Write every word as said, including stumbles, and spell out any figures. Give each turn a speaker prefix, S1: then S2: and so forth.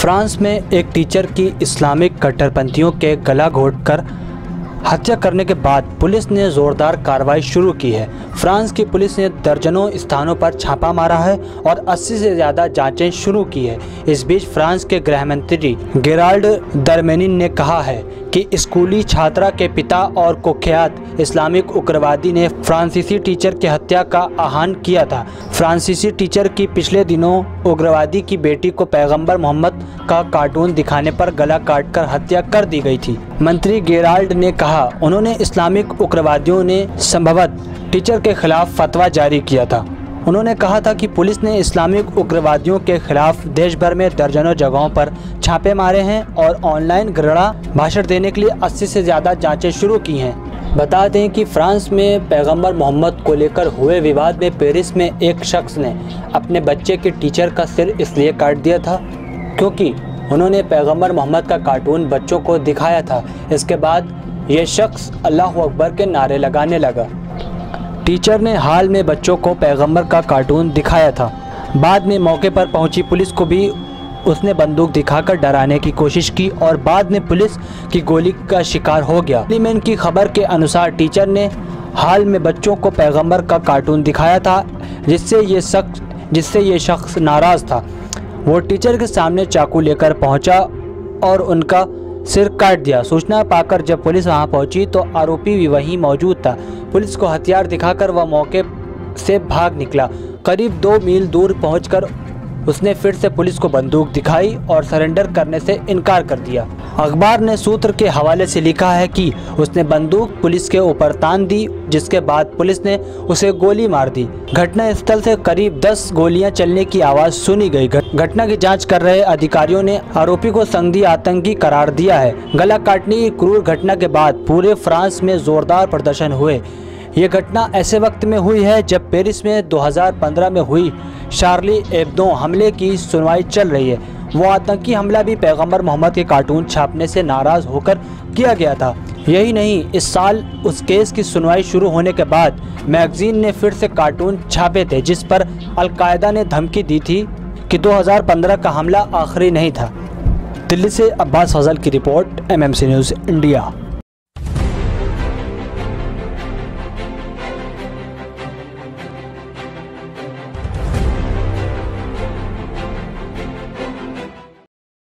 S1: France में एक teacher की इस्लामिक कट्टरपंथियों के गला घोंटकर हत्या करने के बाद पुलिस ने जोरदार कार्रवाई शुरू की है। फ्रांस की पुलिस ने दर्जनों स्थानों पर छापा मारा है और अस्सी से ज़्यादा जांचें शुरू की है। इस बीच फ्रांस के गृह मंत्री गेराल्ड दरमेनिन ने कहा है कि स्कूली छात्रा के पिता और कुख्यात इस्लामिक उग्रवादी ने फ्रांसीसी टीचर की हत्या का आह्वान किया था। फ्रांसीसी टीचर की पिछले दिनों उग्रवादी की बेटी को पैगंबर मोहम्मद का कार्टून दिखाने पर गला काटकर हत्या कर दी गई थी। मंत्री गेराल्ड ने कहा, उन्होंने इस्लामिक उग्रवादियों ने संभवतः टीचर के खिलाफ फतवा जारी किया था। उन्होंने कहा था कि पुलिस ने इस्लामिक उग्रवादियों के खिलाफ देश भर में दर्जनों जगहों पर छापे मारे हैं और ऑनलाइन घृणा भाषण देने के लिए अस्सी से ज़्यादा जांचें शुरू की हैं। बता दें कि फ्रांस में पैगंबर मोहम्मद को लेकर हुए विवाद में पेरिस में एक शख्स ने अपने बच्चे के टीचर का सिर इसलिए काट दिया था क्योंकि उन्होंने पैगंबर मोहम्मद का कार्टून बच्चों को दिखाया था। इसके बाद ये शख्स अल्लाह अकबर के नारे लगाने लगा। टीचर ने हाल में बच्चों को पैगंबर का कार्टून दिखाया था। बाद में मौके पर पहुंची पुलिस को भी उसने बंदूक दिखाकर डराने की कोशिश की और बाद में पुलिस की गोली का शिकार हो गया। लीमेन की खबर के अनुसार टीचर ने हाल में बच्चों को पैगंबर का कार्टून दिखाया था जिससे ये शख्स जिससे ये शख्स नाराज़ था। वो टीचर के सामने चाकू लेकर पहुंचा और उनका सिर काट दिया। सूचना पाकर जब पुलिस वहां पहुंची तो आरोपी भी वहीं मौजूद था। पुलिस को हथियार दिखाकर वह मौके से भाग निकला। करीब दो मील दूर पहुंचकर उसने फिर से पुलिस को बंदूक दिखाई और सरेंडर करने से इनकार कर दिया। अखबार ने सूत्र के हवाले से लिखा है कि उसने बंदूक पुलिस के ऊपर तान दी, जिसके बाद पुलिस ने उसे गोली मार दी। घटना स्थल से करीब दस गोलियां चलने की आवाज़ सुनी गई। घटना की जांच कर रहे अधिकारियों ने आरोपी को संदिग्ध आतंकी करार दिया है। गला काटने की क्रूर घटना के बाद पूरे फ्रांस में जोरदार प्रदर्शन हुए। ये घटना ऐसे वक्त में हुई है जब पेरिस में दो हज़ार पंद्रह में हुई शार्ली एब्दो हमले की सुनवाई चल रही है। वो आतंकी हमला भी पैगंबर मोहम्मद के कार्टून छापने से नाराज़ होकर किया गया था। यही नहीं, इस साल उस केस की सुनवाई शुरू होने के बाद मैगजीन ने फिर से कार्टून छापे थे जिस पर अलकायदा ने धमकी दी थी कि दो हज़ार पंद्रह का हमला आखिरी नहीं था। दिल्ली से अब्बास फजल की रिपोर्ट, M M C news India.